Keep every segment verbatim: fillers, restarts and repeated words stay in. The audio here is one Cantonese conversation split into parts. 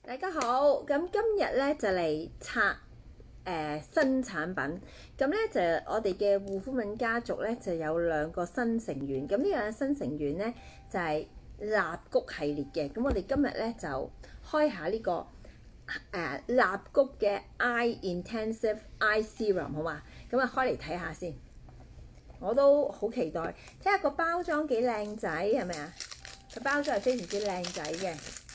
大家好，咁今日咧就嚟拆誒、呃、新產品，咁咧就我哋嘅護膚品家族咧就有兩個新成員，咁呢兩個新成員咧就係、是、蠟菊系列嘅，咁我哋今日咧就開下呢、這個誒蠟菊嘅 Eye Intensive Eye Serum 好嘛？咁啊開嚟睇下先，我都好期待，睇下個包裝幾靚仔係咪啊？個包裝係非常之靚仔嘅。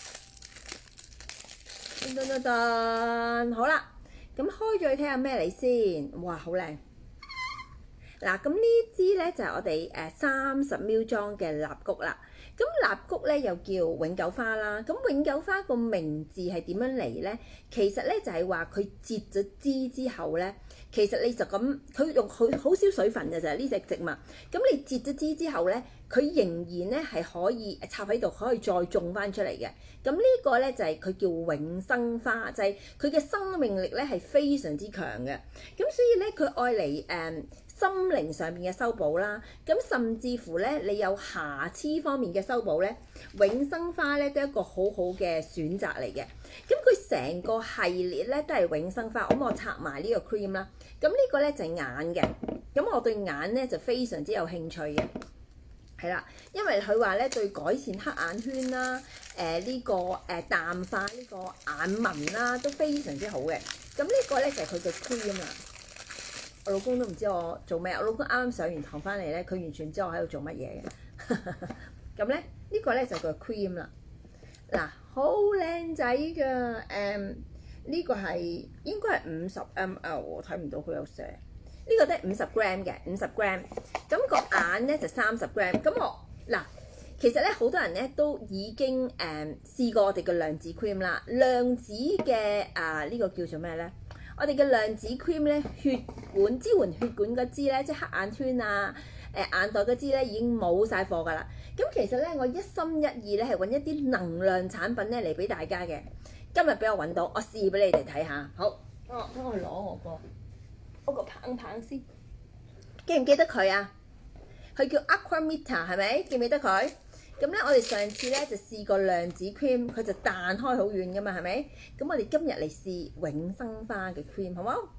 噔噔噔，好啦，咁開咗去睇下咩嚟先。哇，好靚！嗱，咁呢支咧就係、是、我哋誒三十 ml 裝嘅蠟菊啦。咁蠟菊咧又叫永久花啦。咁永久花個名字係點樣嚟咧？其實咧就係話佢截咗枝之後咧，其實你就咁，佢用好好少水分嘅啫呢隻植物。咁你截咗枝之後咧，佢仍然咧係可以插喺度，可以再種翻出嚟嘅。咁呢個咧就係、是、佢叫永生花，就係佢嘅生命力咧係非常之強嘅。咁所以咧佢愛嚟誒心靈上面嘅修補啦，咁甚至乎咧你有瑕疵方面嘅修補咧，永生花咧都係一個好好嘅選擇嚟嘅。咁佢成個系列咧都係永生花，咁我拆埋呢個 cream 啦。咁呢個咧就係眼嘅，咁我對眼咧就非常之有興趣嘅。係啦，因為佢話咧對改善黑眼圈啦，誒、呃、呢、這個誒、呃、淡化呢個眼紋啦都非常之好嘅。咁呢個咧就係佢嘅 cream 啦。我老公都唔知我做咩，我老公啱啱上完堂翻嚟咧，佢完全唔知我喺度做乜嘢嘅。咁咧呢、這個咧就叫 cream 啦。嗱，好靚仔㗎，誒、嗯、呢、這個係應該係五十 ml，我睇唔到佢有寫。呢個都係五十 gram 嘅，五十 gram。咁個眼咧就三十 gram。咁我嗱，其實咧好多人咧都已經誒、嗯、試過我哋嘅量子 cream 啦。量子嘅啊呢、這個叫做咩咧？我哋嘅量子 cream 咧，血管支援血管嗰支咧，即係黑眼圈啊、誒、呃、眼袋嗰支咧已經冇晒貨㗎啦。咁其實咧，我一心一意咧係揾一啲能量產品咧嚟俾大家嘅。今日俾我揾到，我試俾你哋睇下。好，我幫我攞我個。嗰個棒棒先，記唔記得佢啊？佢叫 Aquamita 係咪？記唔記得佢？咁咧，我哋上次咧就試過量子 cream，佢就彈開好遠噶嘛，係咪？咁我哋今日嚟試永生花嘅 cream，好唔好？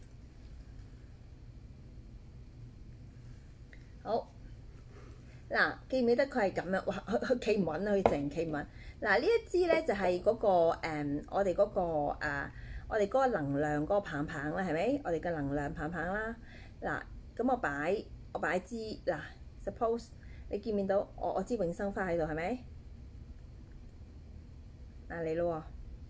好。嗱，記唔記得佢係咁樣？哇，佢佢企唔穩啊！佢成企唔穩。嗱，呢一支咧就係嗰、嗰個、嗯、我哋嗰、嗰個啊。我哋嗰個能量嗰個棒棒啦，係咪？我哋嘅能量棒棒啦。嗱，咁我擺我擺支嗱 ，suppose 你見唔見到我我支永生花喺度係咪？嗱嚟咯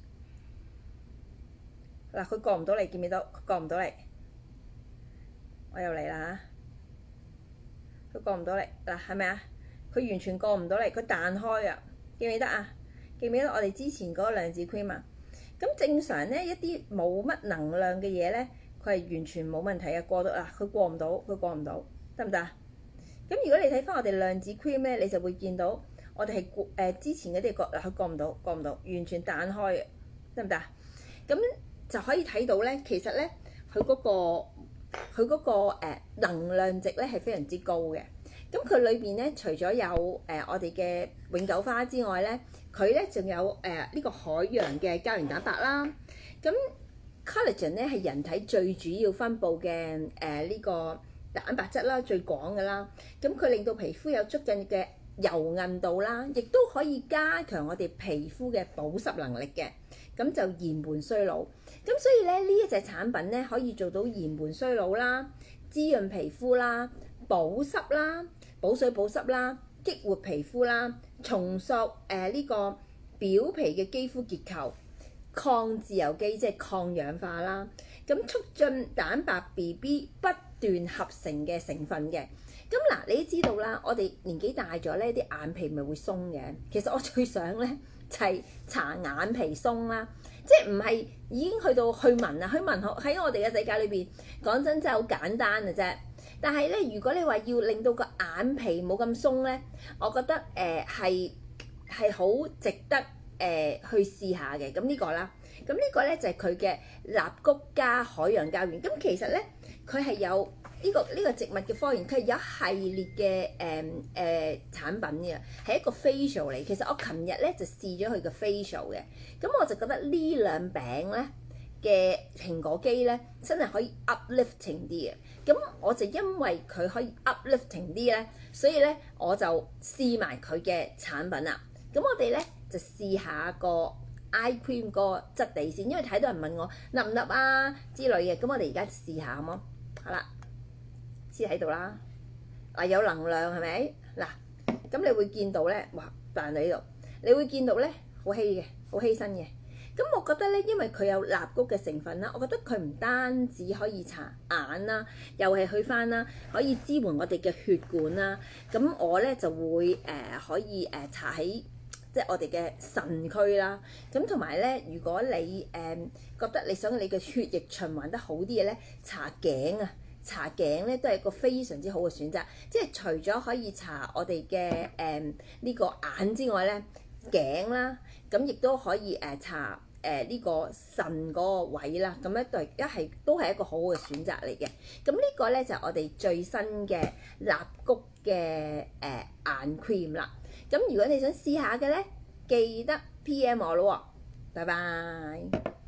喎！嗱，佢過唔到嚟，見唔見到？佢過唔到嚟，我又嚟啦嚇！佢過唔到嚟，嗱係咪啊？佢完全過唔到嚟，佢彈開啊！記唔記得啊？記唔記得我哋之前嗰個量子 cream 啊？咁正常咧，一啲冇乜能量嘅嘢咧，佢係完全冇問題嘅，過到啊，佢過唔到，佢過唔到，得唔得啊？咁如果你睇翻我哋量子 cream 咧，你就會見到我哋係過誒之前嗰啲過嗱，佢過唔到，過唔到，完全彈開嘅，得唔得啊？咁就可以睇到咧，其實咧佢嗰個佢嗰個誒能量值咧係非常之高嘅。咁佢裏邊咧，除咗有誒、呃、我哋嘅永久花之外咧，佢咧仲有誒呢、呃這個海洋嘅膠原蛋白啦。咁 collagen 咧係人體最主要分布嘅誒呢個蛋白質啦，最廣嘅啦。咁佢令到皮膚有足夠嘅柔韌度啦，亦都可以加強我哋皮膚嘅保濕能力嘅。咁就延緩衰老。咁所以咧呢一隻產品咧可以做到延緩衰老啦、滋潤皮膚啦、保濕啦、補水保濕啦、激活皮膚啦、重塑誒呢、呃這個表皮嘅肌膚結構、抗自由基即係抗氧化啦，咁促進蛋白 B B 不斷合成嘅成分嘅。咁嗱，你都知道啦，我哋年紀大咗咧，啲眼皮咪會鬆嘅。其實我最想咧就係搽眼皮鬆啦，即係唔係已經去到去紋啊？去紋喺我哋嘅世界裏邊，講真真係好簡單嘅啫。但係咧，如果你話要令到個眼皮冇咁鬆咧，我覺得誒係係好值得誒、呃、去試下嘅。咁呢個啦，咁呢個咧就係佢嘅蠟菊加海洋膠原。咁其實咧，佢係有呢個呢個植物嘅科研，佢係有一系列嘅誒誒產品嘅，係一個 facial 嚟。其實我琴日咧就試咗佢嘅 facial 嘅，咁我就覺得呢兩餅咧嘅蘋果肌咧真係可以 uplifting 啲嘅。咁我就因為佢可以 uplifting 啲咧，所以咧我就試埋佢嘅產品啦。咁我哋咧就試下個 eye cream 個質地先，因為睇到人問我立唔立啊之類嘅。咁我哋而家試下好冇？好啦，黐喺度啦。嗱，有能量係咪？嗱，咁你會見到咧，哇彈喺度，你會見到咧好稀嘅，好稀身嘅。咁我覺得咧，因為佢有蠟菊嘅成分啦，我覺得佢唔單止可以搽眼啦，又係去翻啦，可以支援我哋嘅血管啦。咁我咧就會誒、呃、可以誒搽喺即係我哋嘅腎區啦。咁同埋咧，如果你誒、呃、覺得你想你嘅血液循環得好啲嘅咧，搽頸啊，搽頸咧都係一個非常之好嘅選擇。即係除咗可以搽我哋嘅誒呢個眼之外咧，頸啦，咁亦都可以誒搽誒呢個腎嗰個位啦，咁咧對一係都係一個好嘅選擇嚟嘅。咁呢個咧就係我哋最新嘅蠟菊嘅誒眼 cream 啦。咁如果你想試下嘅咧，記得 P M 我咯喎，拜拜。